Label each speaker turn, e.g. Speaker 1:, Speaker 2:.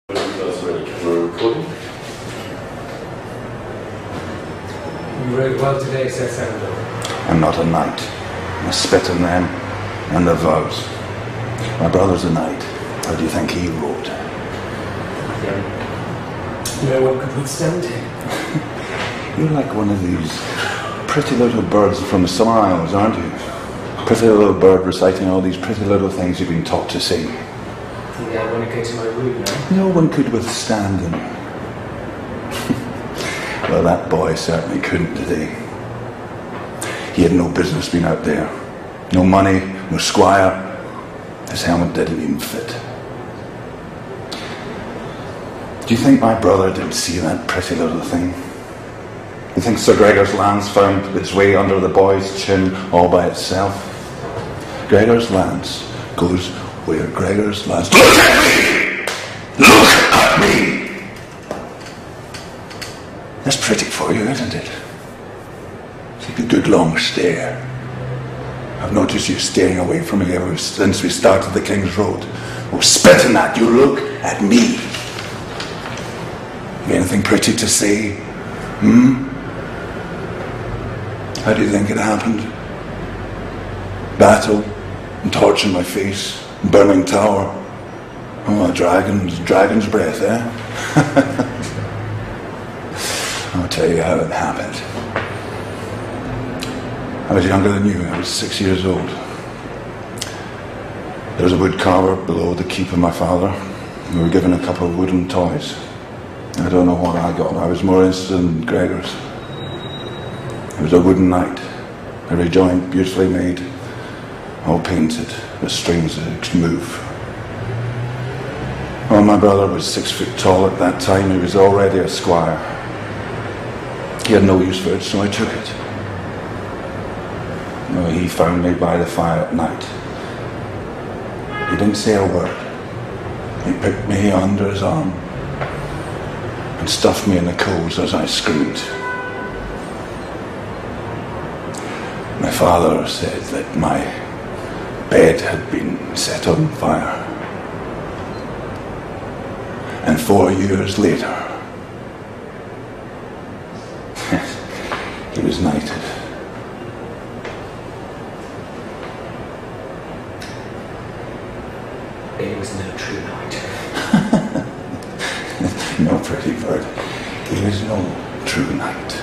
Speaker 1: That's ready for recording.
Speaker 2: You rode well today, Sir Sandor.
Speaker 3: I'm not a knight. I spit on them and their vows. My brother's a knight. How do you think he rode?
Speaker 2: No one could withstand him.
Speaker 3: You're like one of these pretty little birds from the Summer Isles, aren't you? Pretty little bird reciting all these pretty little things you've been taught to sing.
Speaker 2: Yeah, I want to go to my room now.
Speaker 3: No one could withstand him. Well, that boy certainly couldn't today. He had no business being out there. No money, no squire. His helmet didn't even fit. Do you think my brother didn't see that pretty little thing? You think Sir Gregor's lance found its way under the boy's chin all by itself? Gregor's lance goes where Gregor's lance... Look at me! Look at me! That's pretty for you, isn't it? Take a good long stare. I've noticed you staring away from me ever since we started the King's Road. Oh, spitting at you, look at me. Have anything pretty to say? How do you think it happened? Battle, and torch in my face, and burning tower. Oh, a dragon's breath, eh? I'll tell you how it happened. I was younger than you. I was 6 years old. There was a wood carver below the keep of my father. We were given a couple of wooden toys. I don't know what I got. I was more interested in Gregor's. It was a wooden knight, every joint beautifully made, all painted, with strings that could move. Well, my brother was 6 foot tall at that time. He was already a squire. He had no use for it, so I took it. Well, he found me by the fire at night. He didn't say a word. He picked me under his arm and stuffed me in the coals as I screamed. My father said that my bed had been set on fire. And 4 years later, he was knighted.
Speaker 2: He was no true knight.
Speaker 3: No, pretty bird. He was no true knight.